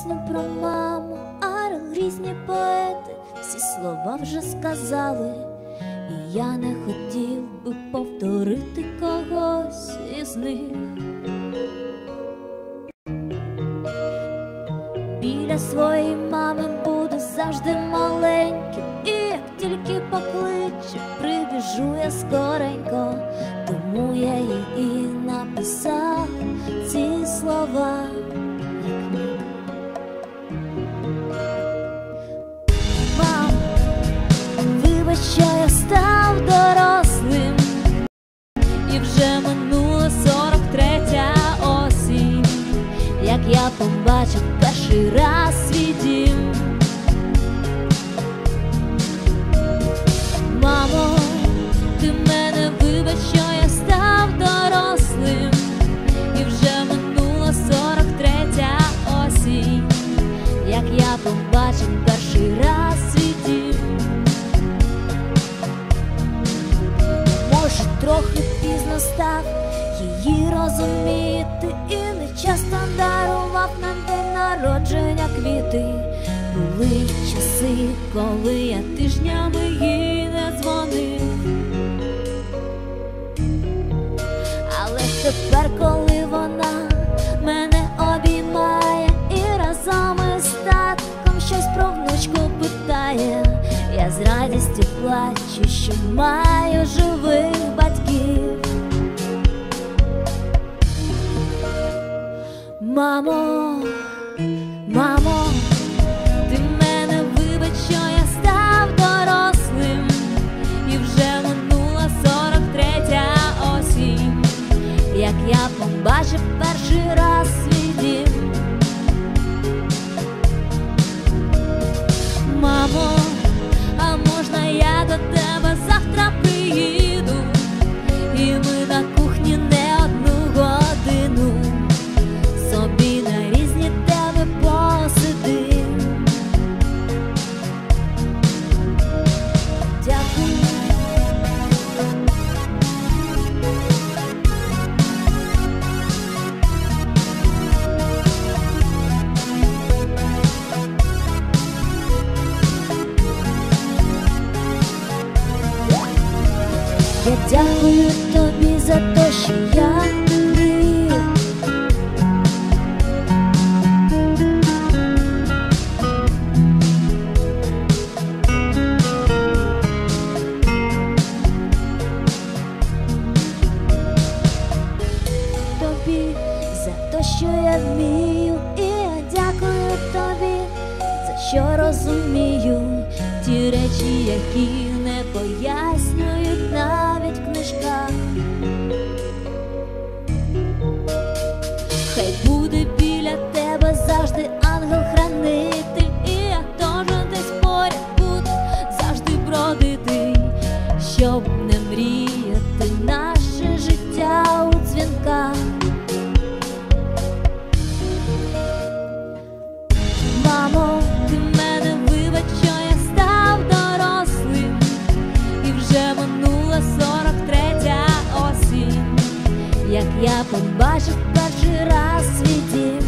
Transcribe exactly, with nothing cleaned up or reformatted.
пісню про маму, а різні поети всі слова вже сказали, і я не хотів би повторити когось із них. Біля своєї мами буду завжди маленьким, і як тільки покличе, прибіжу я скоренько. Тому я їй і написав ці слова. Мам, вибач, що я став дорослим, і вже минула сорок третя осінь, як я побачив перший раз свій дім. Мамо, ти мене вибач, що я став дорослим, і вже минула сорок третя осінь, як я побачив перший раз свій дім. Може, трохи пізно став її розуміти, і не часто дарував на день народження квіти. Були часи, коли я тижнями їй не дзвонив. Але тепер, коли вона мене обіймає і разом із татком щось про внучку питає, я з радістю плачу, що маю живих батьків. Мамо, мамо, ти мене вибач, що я став дорослим, і вже минула сорок третя осінь, як я побачив перший раз свій дім. Мамо, а можна я до тебе завтра приїду, і ми на кухні не одну годину собі на різні теми посидим. Дякую. Я дякую тобі за те, що я мрію. Тобі за те, що я вмію, і я дякую тобі за що розумію ті речі, які не пояснюють навіть в книжках. Хай буде біля тебе завжди ангел-хранитель, і я теж десь поряд буду завжди бродити, щоб не мріяти наше життя у дзвінках. Мамо, ти мене вибач, що я став дорослим, і вже минула сорок третя осінь, як я побачив перший раз свій дім.